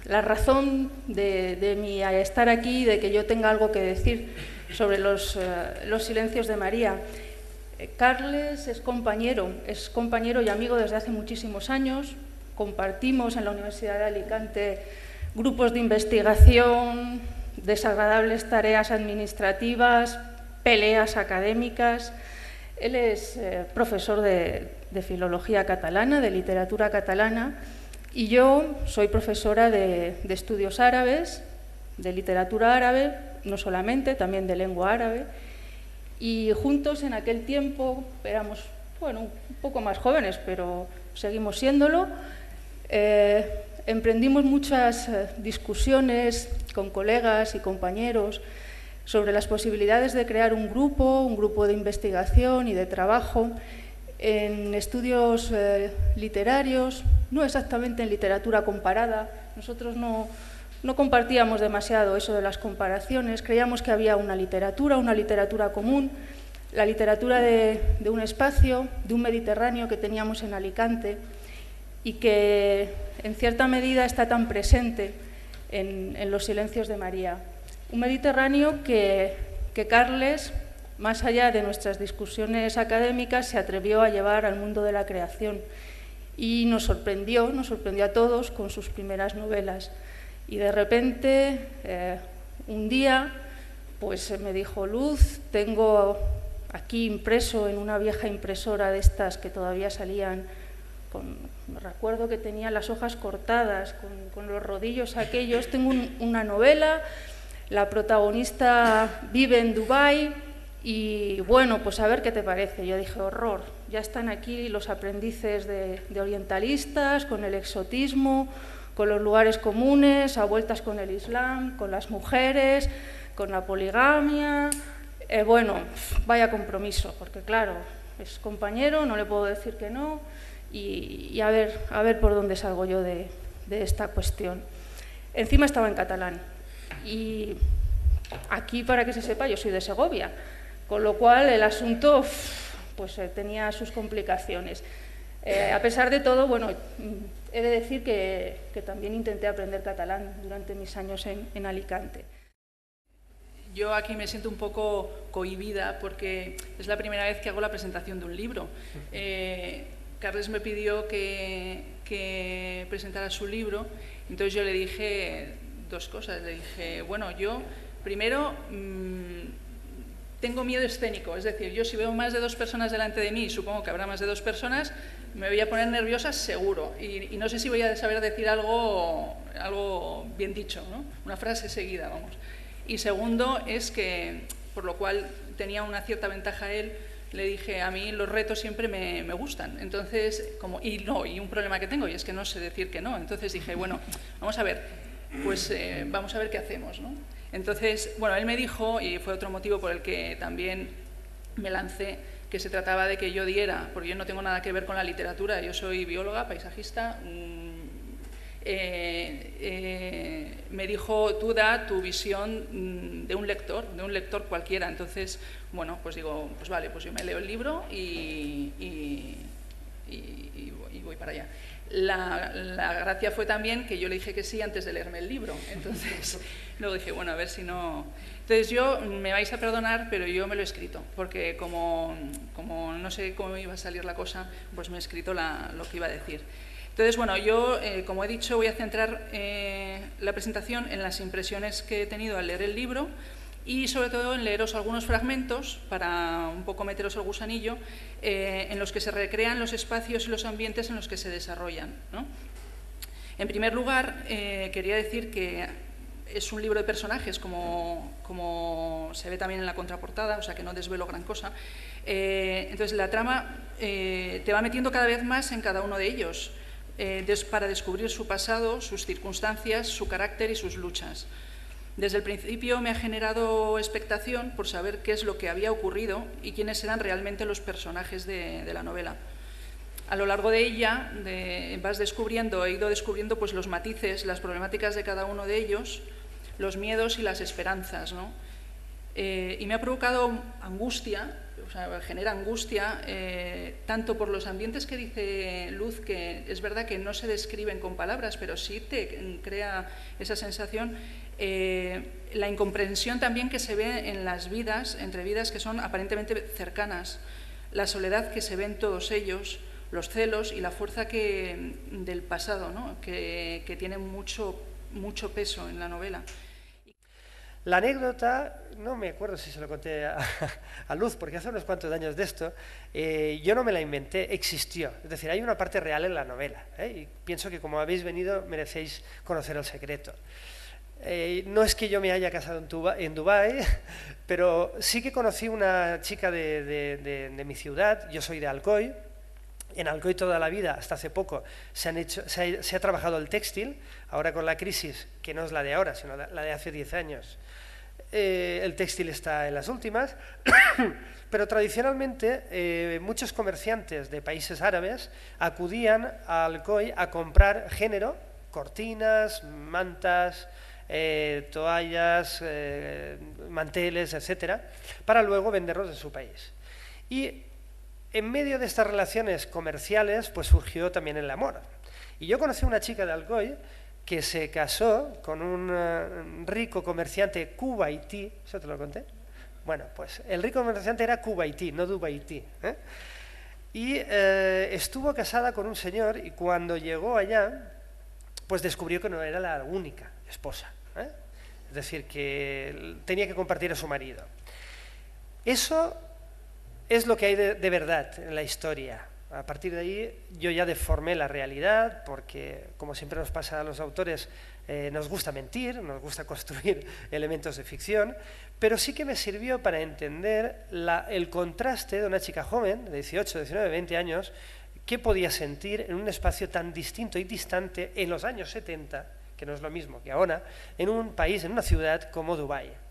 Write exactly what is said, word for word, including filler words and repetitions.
la razón de, de mi estar aquí, de que yo tenga algo que decir sobre los, uh, los silencios de María. Eh, Carles es compañero, es compañero y amigo desde hace muchísimos años. Compartimos en la Universidad de Alicante grupos de investigación, desagradables tareas administrativas, peleas académicas. Él es eh, profesor de, de filología catalana, de literatura catalana, y yo soy profesora de, de estudios árabes, de literatura árabe, no solamente, también de lengua árabe, y juntos en aquel tiempo éramos, bueno, un poco más jóvenes, pero seguimos siéndolo. Eh, emprendimos muchas eh, discusiones con colegas y compañeros sobre las posibilidades de crear un grupo, un grupo de investigación y de trabajo en estudios eh, literarios, no exactamente en literatura comparada. Nosotros no, no compartíamos demasiado eso de las comparaciones, creíamos que había una literatura, una literatura común, la literatura de, de un espacio, de un Mediterráneo que teníamos en Alicante y que en cierta medida está tan presente en, en los silencios de María. Un Mediterráneo que, que Carles, más allá de nuestras discusiones académicas, se atrevió a llevar al mundo de la creación y nos sorprendió, nos sorprendió a todos con sus primeras novelas. Y de repente, eh, un día, pues me dijo: Luz, tengo aquí impreso en una vieja impresora de estas que todavía salían, con, me recuerdo que tenía las hojas cortadas, con, con los rodillos aquellos, tengo un, una novela, la protagonista vive en Dubái y bueno, pues a ver qué te parece. Yo dije: horror, ya están aquí los aprendices de, de orientalistas, con el exotismo, con los lugares comunes, a vueltas con el Islam, con las mujeres, con la poligamia. Eh, bueno, vaya compromiso, porque claro, es compañero, no le puedo decir que no, y, y a, ver, a ver por dónde salgo yo de, de esta cuestión. Encima estaba en catalán, y aquí, para que se sepa, yo soy de Segovia, con lo cual el asunto pues, eh, tenía sus complicaciones. Eh, a pesar de todo, bueno, he de decir que, que también intenté aprender catalán durante mis años en, en Alicante. Yo aquí me siento un poco cohibida porque es la primera vez que hago la presentación de un libro. Eh, Carles me pidió que, que presentara su libro, entonces yo le dije dos cosas. Le dije, bueno, yo primero mmm, tengo miedo escénico, es decir, yo si veo más de dos personas delante de mí, y supongo que habrá más de dos personas, me voy a poner nerviosa seguro, y, y no sé si voy a saber decir algo, algo bien dicho, ¿no? Una frase seguida, vamos. Y segundo es que, por lo cual tenía una cierta ventaja él, le dije, a mí los retos siempre me, me gustan, entonces, como, y no, y un problema que tengo, y es que no sé decir que no, entonces dije, bueno, vamos a ver, pues eh, vamos a ver qué hacemos, ¿no? Entonces, bueno, él me dijo, y fue otro motivo por el que también me lancé, que se trataba de que yo diera, porque yo no tengo nada que ver con la literatura, yo soy bióloga, paisajista, mmm, Eh, eh, me dijo, tú da tu visión de un lector, de un lector cualquiera. Entonces, bueno, pues digo, pues vale, pues yo me leo el libro y, y, y, y voy para allá. La, la gracia fue también que yo le dije que sí antes de leerme el libro. Entonces, luego dije, bueno, a ver si no... Entonces yo, me vais a perdonar, pero yo me lo he escrito, porque como, como no sé cómo iba a salir la cosa, pues me he escrito la, lo que iba a decir. Entonces, bueno, yo, eh, como he dicho, voy a centrar eh, la presentación en las impresiones que he tenido al leer el libro y, sobre todo, en leeros algunos fragmentos para un poco meteros al gusanillo, eh, en los que se recrean los espacios y los ambientes en los que se desarrollan, ¿no? En primer lugar, eh, quería decir que es un libro de personajes, como, como se ve también en la contraportada, o sea que no desvelo gran cosa. Eh, entonces, la trama eh, te va metiendo cada vez más en cada uno de ellos, Eh, des, para descubrir su pasado, sus circunstancias, su carácter y sus luchas. Desde el principio me ha generado expectación por saber qué es lo que había ocurrido y quiénes eran realmente los personajes de, de la novela. A lo largo de ella de, vas descubriendo, he ido descubriendo pues, los matices, las problemáticas de cada uno de ellos, los miedos y las esperanzas, ¿no? Eh, y me ha provocado angustia o sea, genera angustia, eh, tanto por los ambientes que dice Luz, que es verdad que no se describen con palabras, pero sí te crea esa sensación, eh, la incomprensión también que se ve en las vidas, entre vidas que son aparentemente cercanas, la soledad que se ve en todos ellos, los celos y la fuerza que, del pasado, ¿no? que, que tiene mucho, mucho peso en la novela. La anécdota, no me acuerdo si se lo conté a, a Luz, porque hace unos cuantos años de esto, eh, yo no me la inventé, existió. Es decir, hay una parte real en la novela, ¿eh? Y pienso que como habéis venido merecéis conocer el secreto. Eh, no es que yo me haya casado en, Tuba, en Dubái, pero sí que conocí una chica de, de, de, de mi ciudad, yo soy de Alcoy. En Alcoy toda la vida, hasta hace poco, se, han hecho, se, ha, se ha trabajado el textil, ahora con la crisis, que no es la de ahora, sino la de hace diez años, eh, el textil está en las últimas, pero tradicionalmente eh, muchos comerciantes de países árabes acudían a Alcoy a comprar género, cortinas, mantas, eh, toallas, eh, manteles, etcétera, para luego venderlos en su país. Y en medio de estas relaciones comerciales, pues surgió también el amor. Y yo conocí a una chica de Alcoy que se casó con un uh, rico comerciante kuwaití. ¿Eso te lo conté? Bueno, pues el rico comerciante era kuwaití, no dubaití, ¿eh? Y eh, estuvo casada con un señor y cuando llegó allá, pues descubrió que no era la única esposa, ¿eh? Es decir, que tenía que compartir a su marido. Eso es lo que hay de, de verdad en la historia. A partir de ahí yo ya deformé la realidad porque, como siempre nos pasa a los autores, eh, nos gusta mentir, nos gusta construir elementos de ficción, pero sí que me sirvió para entender la, el contraste de una chica joven, de dieciocho, diecinueve, veinte años, qué podía sentir en un espacio tan distinto y distante en los años setenta, que no es lo mismo que ahora, en un país, en una ciudad como Dubái.